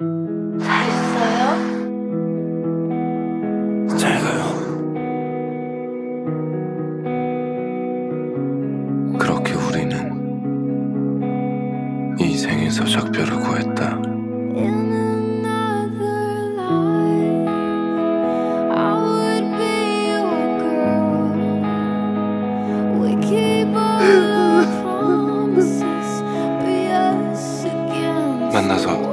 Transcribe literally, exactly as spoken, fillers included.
잘 있어요? 잘 가요. 그렇게 우리는 이 생에서 작별을 구했다. 만나서